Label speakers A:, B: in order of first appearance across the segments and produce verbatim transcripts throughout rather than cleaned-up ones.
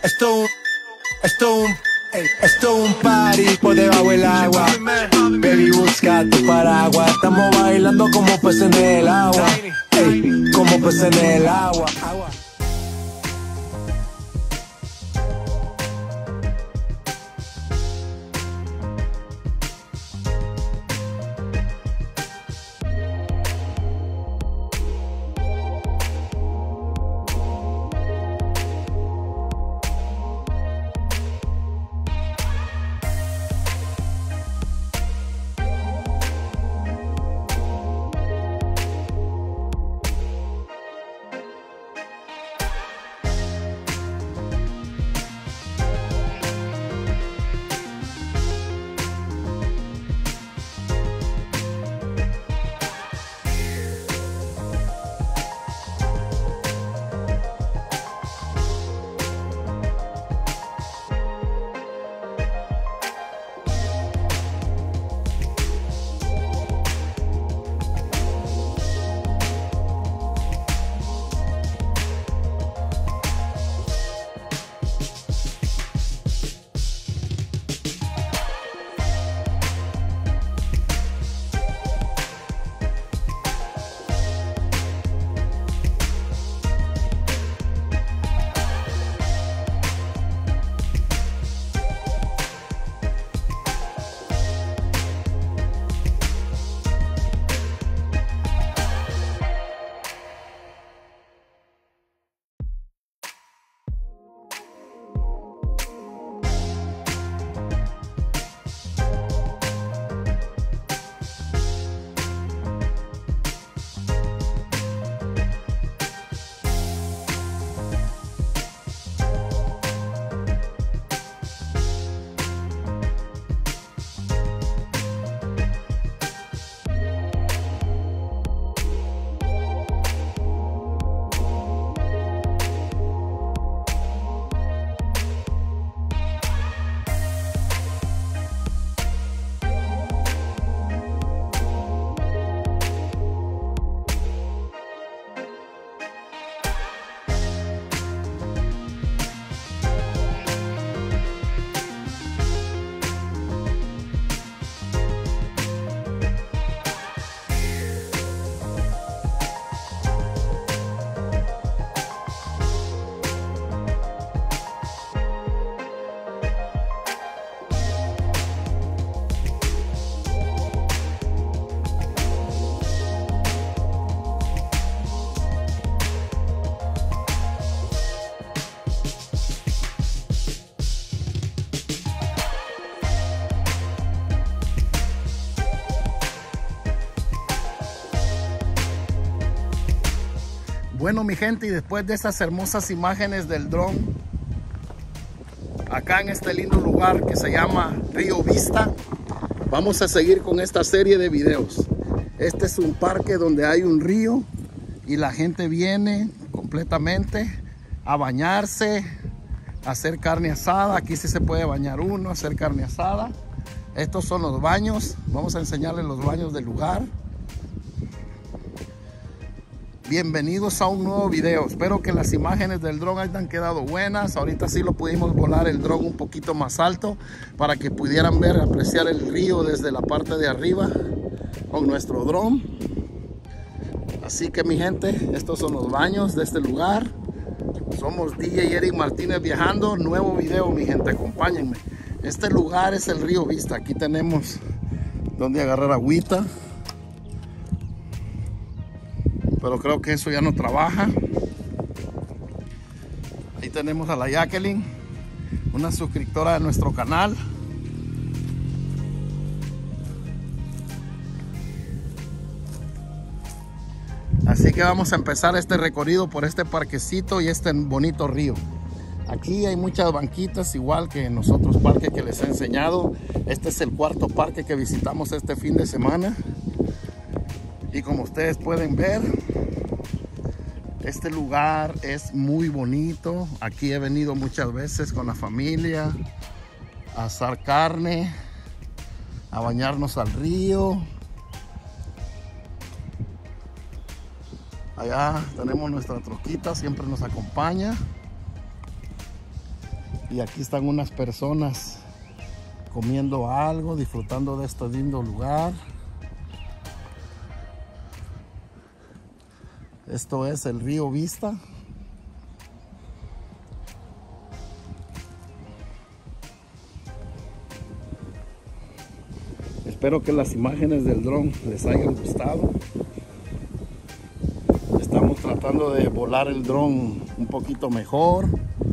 A: Esto, esto, esto un party por debajo del agua. Baby, busca tu paraguas. Estamos bailando como peces en el agua. Ey, como peces en el agua. agua.
B: Bueno, mi gente, y después de esas hermosas imágenes del dron, acá en este lindo lugar que se llama Río Vista, vamos a seguir con esta serie de videos. Este es un parque donde hay un río y la gente viene completamente a bañarse, a hacer carne asada. Aquí sí se puede bañar uno, hacer carne asada. Estos son los baños. Vamos a enseñarles los baños del lugar. Bienvenidos a un nuevo video. Espero que las imágenes del dron hayan quedado buenas. Ahorita sí lo pudimos volar el dron un poquito más alto para que pudieran ver, apreciar el río desde la parte de arriba con nuestro dron. Así que, mi gente, estos son los baños de este lugar. Somos D J Eric Martínez viajando. Nuevo video, mi gente, acompáñenme. Este lugar es el Río Vista. Aquí tenemos donde agarrar agüita, pero creo que eso ya no trabaja. Ahí tenemos a la Jacqueline, una suscriptora de nuestro canal. Así que vamos a empezar este recorrido por este parquecito y este bonito río. Aquí hay muchas banquitas, igual que en los otros parques que les he enseñado. Este es el cuarto parque que visitamos este fin de semana. Y como ustedes pueden ver, este lugar es muy bonito. Aquí he venido muchas veces con la familia a asar carne, a bañarnos al río. Allá tenemos nuestra troquita, siempre nos acompaña. Y aquí están unas personas comiendo algo, disfrutando de este lindo lugar. Esto es el río Vista. Espero que las imágenes del dron les hayan gustado. Estamos tratando de volar el dron un poquito mejor.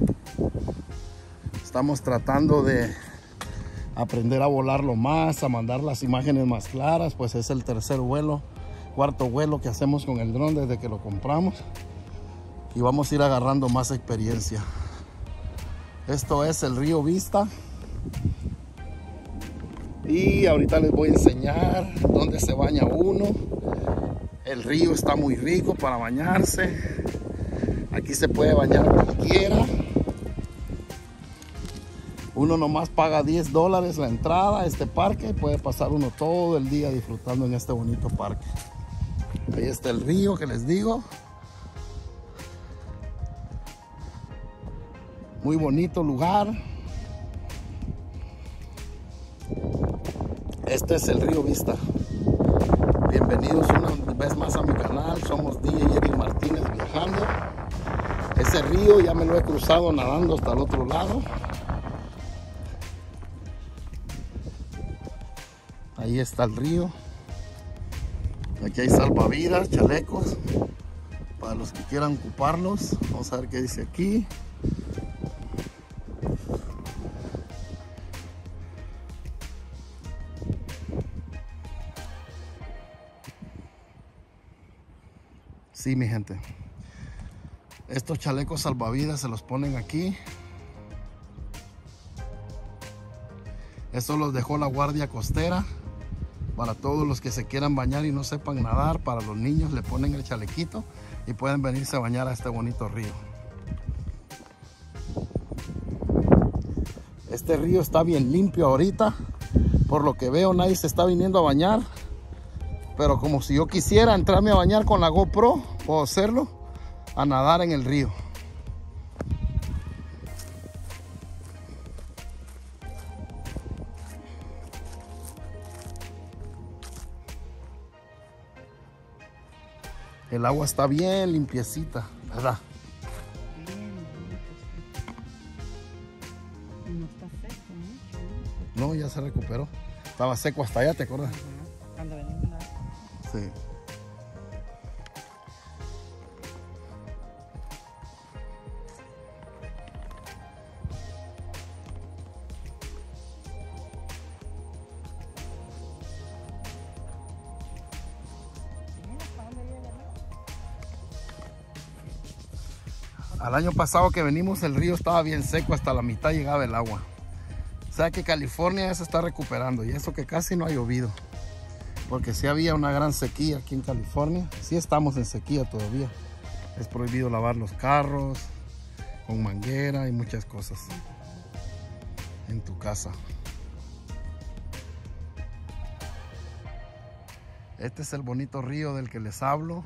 B: Estamos tratando de aprender a volarlo más, a mandar las imágenes más claras, pues es el tercer vuelo, cuarto vuelo que hacemos con el dron desde que lo compramos. Y vamos a ir agarrando más experiencia. Esto es el río Vista. Y ahorita les voy a enseñar dónde se baña uno. El río está muy rico para bañarse. Aquí se puede bañar cualquiera. Uno nomás paga diez dólares la entrada a este parque. Puede pasar uno todo el día disfrutando en este bonito parque. Ahí está el río que les digo. Muy bonito lugar. Este es el río Vista. Bienvenidos una vez más a mi canal. Somos D J Eddie Martínez viajando. Ese río ya me lo he cruzado nadando hasta el otro lado. Ahí está el río. Aquí hay salvavidas, chalecos para los que quieran ocuparlos. Vamos a ver qué dice aquí. Sí, mi gente, estos chalecos salvavidas se los ponen aquí. Estos los dejó la Guardia Costera para todos los que se quieran bañar y no sepan nadar. Para los niños le ponen el chalequito y pueden venirse a bañar a este bonito río. Este río está bien limpio ahorita. Por lo que veo, nadie se está viniendo a bañar. Pero como si yo quisiera entrarme a bañar con la GoPro, puedo hacerlo, a nadar en el río. El agua está bien limpiecita, ¿verdad?
C: No está seco,
B: ¿no? No, ya se recuperó. Estaba seco hasta allá, ¿te acuerdas?
C: Ajá. Cuando venimos a...
B: Sí. Al año pasado que venimos el río estaba bien seco, hasta la mitad llegaba el agua. O sea que California ya se está recuperando y eso que casi no ha llovido. Porque sí había una gran sequía aquí en California. Sí estamos en sequía todavía. Es prohibido lavar los carros con manguera y muchas cosas en tu casa. Este es el bonito río del que les hablo.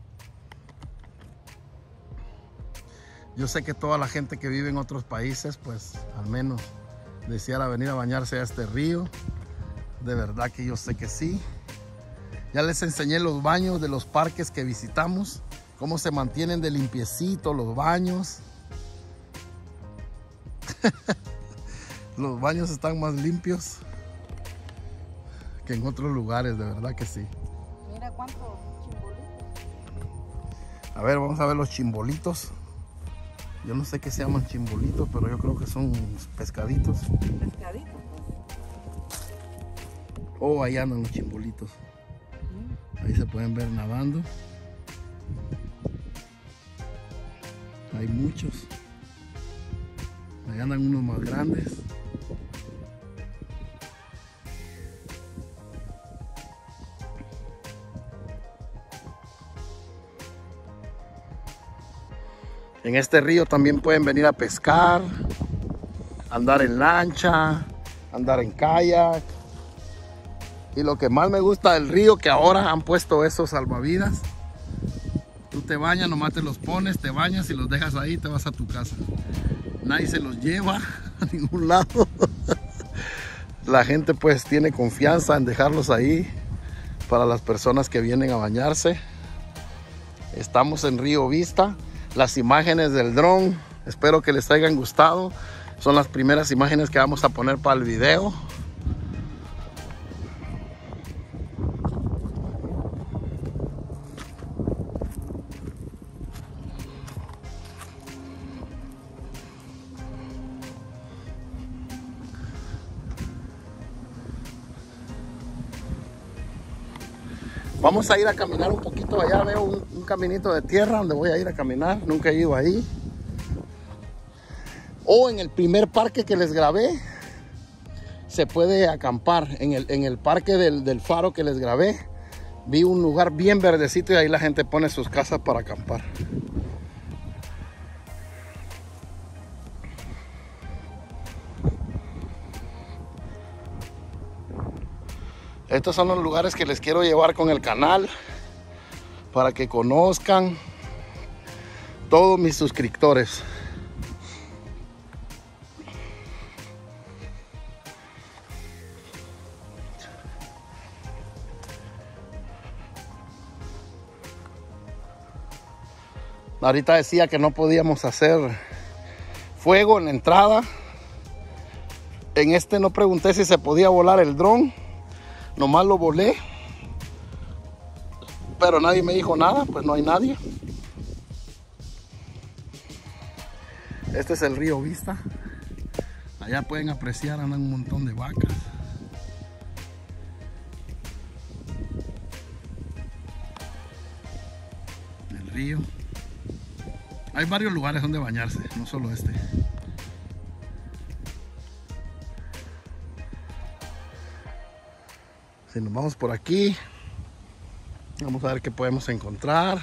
B: Yo sé que toda la gente que vive en otros países, pues al menos deseara venir a bañarse a este río. De verdad que yo sé que sí. Ya les enseñé los baños de los parques que visitamos, cómo se mantienen de limpiecito los baños. Los baños están más limpios que en otros lugares, de verdad que sí.
C: Mira cuántos chimbolitos.
B: A ver, vamos a ver los chimbolitos. Yo no sé qué se llaman chimbolitos, pero yo creo que son pescaditos.
C: Pescaditos.
B: Oh, ahí andan los chimbolitos. Ahí se pueden ver nadando. Hay muchos. Ahí andan unos más grandes. En este río también pueden venir a pescar, andar en lancha, andar en kayak. Y lo que más me gusta del río, que ahora han puesto esos salvavidas. Tú te bañas, nomás te los pones, te bañas y los dejas ahí y te vas a tu casa. nadie se los lleva a ningún lado. La gente pues tiene confianza en dejarlos ahí para las personas que vienen a bañarse. Estamos en Río Vista. Las imágenes del dron, espero que les hayan gustado. Son las primeras imágenes que vamos a poner para el video. Vamos a ir a caminar un poquito allá. Veo un, un caminito de tierra donde voy a ir a caminar. Nunca he ido ahí. O en el primer parque que les grabé, se puede acampar. En el, en el parque del, del faro que les grabé, vi un lugar bien verdecito y ahí la gente pone sus casas para acampar. Estos son los lugares que les quiero llevar con el canal para que conozcan todos mis suscriptores. Ahorita decía que no podíamos hacer fuego en la entrada. En este no pregunté si se podía volar el dron. Nomás lo volé, pero nadie me dijo nada, pues no hay nadie. Este es el Río Vista. Allá pueden apreciar, andan un montón de vacas. El río. Hay varios lugares donde bañarse, no solo este. Si nos vamos por aquí, vamos a ver qué podemos encontrar.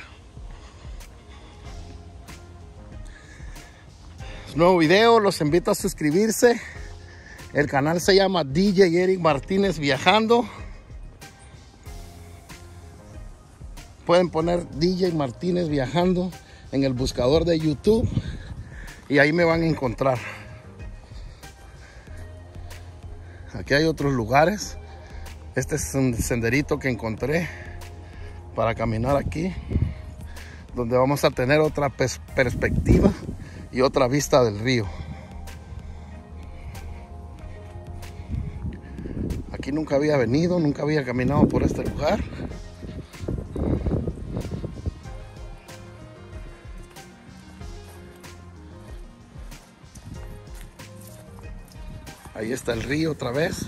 B: Es un nuevo video, los invito a suscribirse. El canal se llama D J Eric Martínez Viajando. Pueden poner D J Martínez Viajando en el buscador de YouTube y ahí me van a encontrar. Aquí hay otros lugares. Este es un senderito que encontré para caminar aquí, donde vamos a tener otra pers perspectiva y otra vista del río. Aquí nunca había venido, nunca había caminado por este lugar. Ahí está el río otra vez.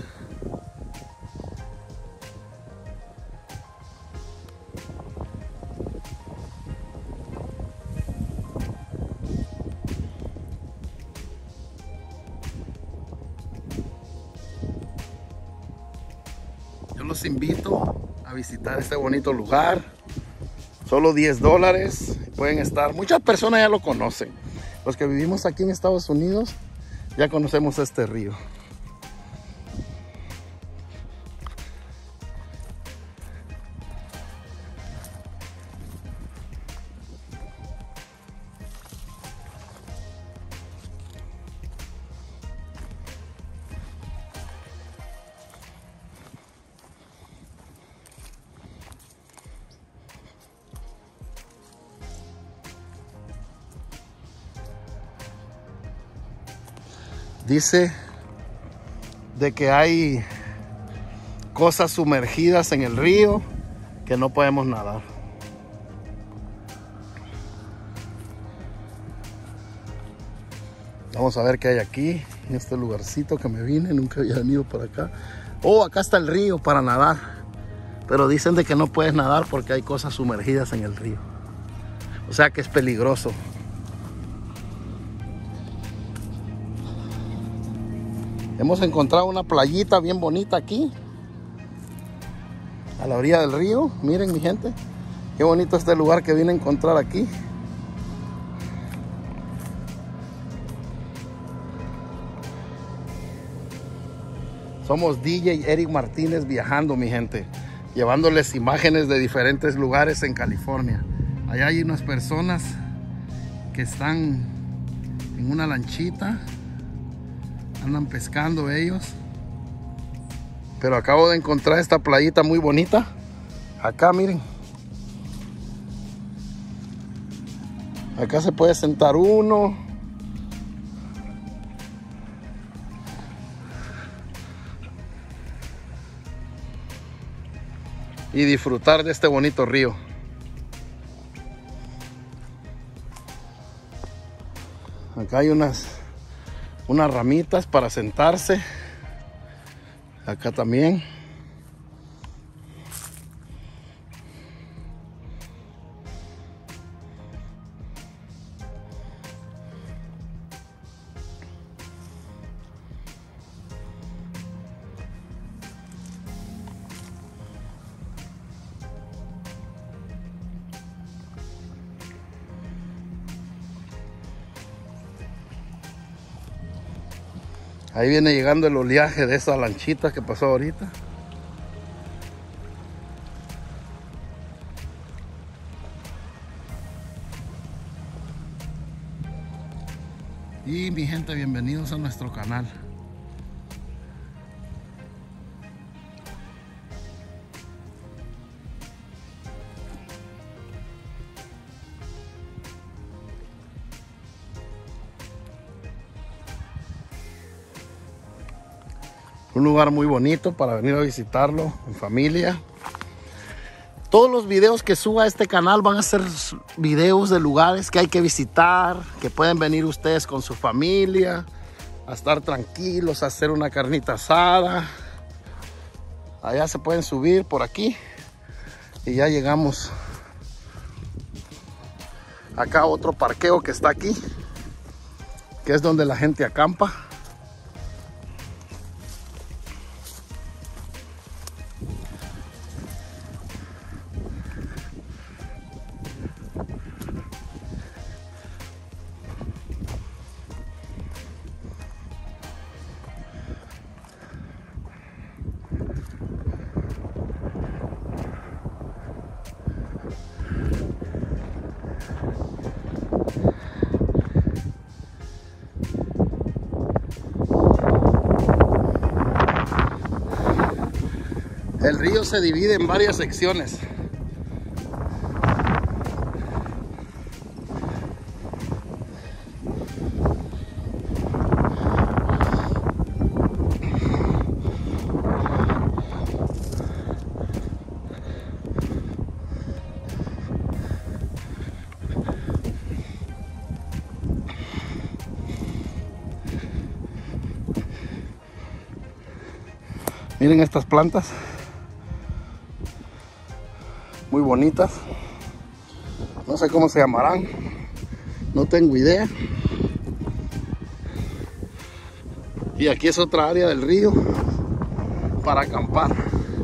B: Yo los invito a visitar este bonito lugar. Solo diez dólares. Pueden estar. Muchas personas ya lo conocen. Los que vivimos aquí en Estados Unidos ya conocemos este río. Dice de que hay cosas sumergidas en el río que no podemos nadar. Vamos a ver qué hay aquí, en este lugarcito que me vine, nunca había venido por acá. Oh, acá está el río para nadar, pero dicen de que no puedes nadar porque hay cosas sumergidas en el río. O sea que es peligroso. Hemos encontrado una playita bien bonita aquí, a la orilla del río. Miren mi gente, qué bonito este lugar que vine a encontrar aquí. Somos D J Eric Martínez Viajando, mi gente, llevándoles imágenes de diferentes lugares en California. Allá hay unas personas que están en una lanchita. Andan pescando ellos. Pero acabo de encontrar esta playita muy bonita. Acá miren. Acá se puede sentar uno. Y disfrutar de este bonito río. Acá hay unas, unas ramitas para sentarse. Acá también. Ahí viene llegando el oleaje de esa lanchita que pasó ahorita. Y mi gente, bienvenidos a nuestro canal. Un lugar muy bonito para venir a visitarlo en familia. Todos los videos que suba a este canal van a ser videos de lugares que hay que visitar, que pueden venir ustedes con su familia a estar tranquilos, a hacer una carnita asada. Allá se pueden subir por aquí y ya llegamos acá a otro parqueo que está aquí, que es donde la gente acampa. El río se divide en varias secciones. Miren estas plantas. Muy bonitas. No sé cómo se llamarán. No tengo idea. Y aquí es otra área del río para acampar.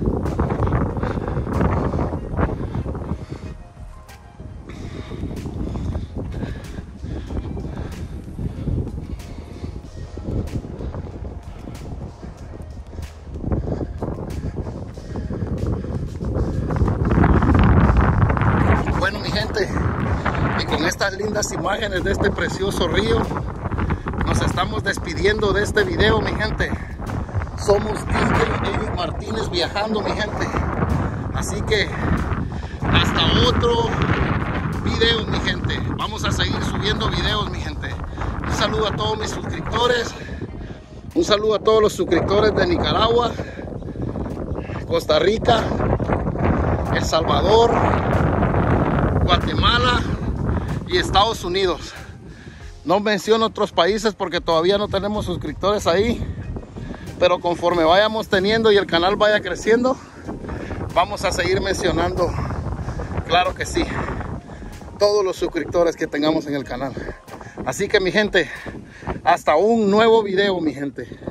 B: Bueno, mi gente, y con estas lindas imágenes de este precioso río, nos estamos despidiendo de este video, mi gente. Somos D J Eric Martínez viajando, mi gente. Así que hasta otro video, mi gente. Vamos a seguir subiendo videos, mi gente. Un saludo a todos mis suscriptores. Un saludo a todos los suscriptores de Nicaragua, Costa Rica, El Salvador, Guatemala y Estados Unidos. No menciono otros países porque todavía no tenemos suscriptores ahí, pero conforme vayamos teniendo y el canal vaya creciendo, vamos a seguir mencionando, claro que sí, todos los suscriptores que tengamos en el canal. Así que, mi gente, hasta un nuevo video, mi gente.